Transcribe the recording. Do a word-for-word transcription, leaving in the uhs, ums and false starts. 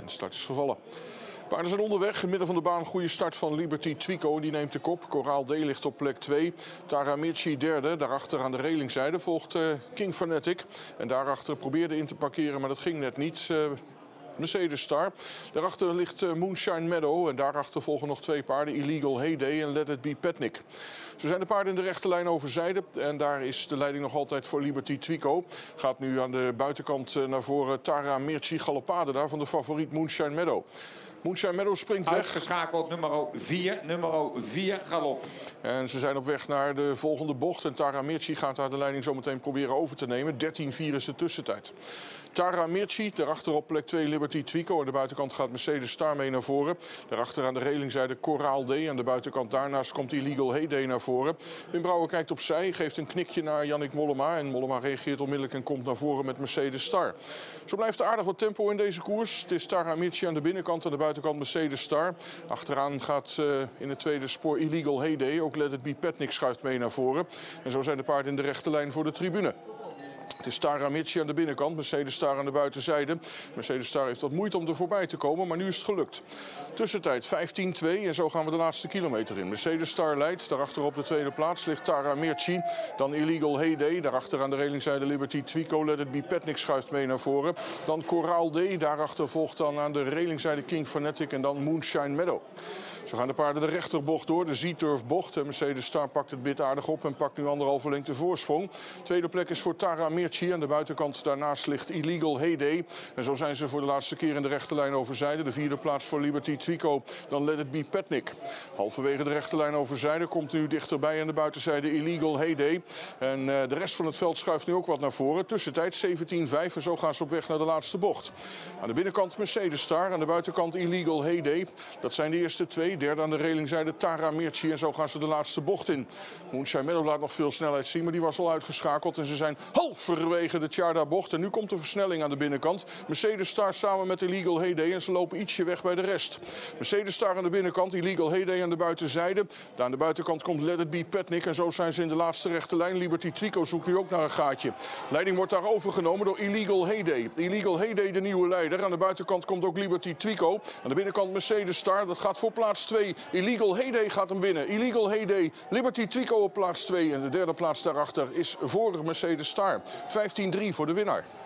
En de start is gevallen. Paarden zijn onderweg. In het midden van de baan goede start van Liberty Twico. Die neemt de kop. Coral D ligt op plek twee. Tara Mirchi derde. Daarachter aan de relingzijde volgt uh, King Fanatic. En daarachter probeerde in te parkeren, maar dat ging net niet. Uh, Mercedes Star. Daarachter ligt uh, Moonshine Meadow. En daarachter volgen nog twee paarden. Illegal Heyday en Let It Be Petnik. Zo zijn de paarden in de rechte lijn over zijde. En daar is de leiding nog altijd voor Liberty Twico. Gaat nu aan de buitenkant uh, naar voren Tara Mirchi Galopade daar van de favoriet Moonshine Meadow. Moonshine Meadow springt weg. Uitgeschakeld nummer vier, nummer vier galop. En ze zijn op weg naar de volgende bocht. En Tara Mirchi gaat daar de leiding zo meteen proberen over te nemen. dertien vier is de tussentijd. Tara Mirchi, daarachter op plek twee Liberty Twico. Aan de buitenkant gaat Mercedes Star mee naar voren. Daarachter aan de relingzijde Coral D. Aan de buitenkant daarnaast komt Illegal Heyday naar voren. Wim Brouwer kijkt opzij, geeft een knikje naar Yannick Mollema. En Mollema reageert onmiddellijk en komt naar voren met Mercedes Star. Zo blijft er aardig wat tempo in deze koers. Het is Tara Mirchi aan de binnenkant, aan de buitenkant Mercedes Star. Achteraan gaat uh, in het tweede spoor Illegal Heyday. Ook Let It Be Petnik schuift mee naar voren. En zo zijn de paarden in de rechte lijn voor de tribune. Het is Tara Mirchi aan de binnenkant, Mercedes Star aan de buitenzijde. Mercedes Star heeft wat moeite om er voorbij te komen, maar nu is het gelukt. Tussentijd vijftien twee en zo gaan we de laatste kilometer in. Mercedes Star leidt, daarachter op de tweede plaats ligt Tara Mirchi. Dan Illegal Heyday, daarachter aan de relingzijde Liberty Twico. Let It Be Petnik schuift mee naar voren. Dan Coral D, daarachter volgt dan aan de relingzijde King Fanatic en dan Moonshine Meadow. Zo gaan de paarden de rechterbocht door, de Z-Turf bocht. En Mercedes Star pakt het bit aardig op en pakt nu anderhalve lengte voorsprong. Tweede plek is voor Tara Mirchi. Aan de buitenkant daarnaast ligt Illegal Heyday. En zo zijn ze voor de laatste keer in de rechterlijn overzijde. De vierde plaats voor Liberty Twico, dan Let It Be Petnik. Halverwege de rechterlijn overzijde komt nu dichterbij aan de buitenzijde Illegal Heyday. En uh, de rest van het veld schuift nu ook wat naar voren. Tussentijd zeventien vijf en zo gaan ze op weg naar de laatste bocht. Aan de binnenkant Mercedes Star, aan de buitenkant Illegal Heyday. Dat zijn de eerste twee. Derde aan de relingzijde Tara Mirchi en zo gaan ze de laatste bocht in. Moonshine Meadow laat nog veel snelheid zien, maar die was al uitgeschakeld. En ze zijn halverwege de Tjarda-bocht. En nu komt de versnelling aan de binnenkant. Mercedes Star samen met Illegal Heyday en ze lopen ietsje weg bij de rest. Mercedes Star aan de binnenkant, Illegal Heyday aan de buitenzijde. Daar aan de buitenkant komt Let It Be Petnik en zo zijn ze in de laatste rechte lijn. Liberty Twico zoekt nu ook naar een gaatje. Leiding wordt daar overgenomen door Illegal Heyday. Illegal Heyday de nieuwe leider. Aan de buitenkant komt ook Liberty Twico. Aan de binnenkant Mercedes Star. Dat gaat voor plaats twee. Illegal Heyday gaat hem winnen. Illegal Heyday, Liberty Twico op plaats twee. En de derde plaats daarachter is voor Mercedes Star. vijftien drie voor de winnaar.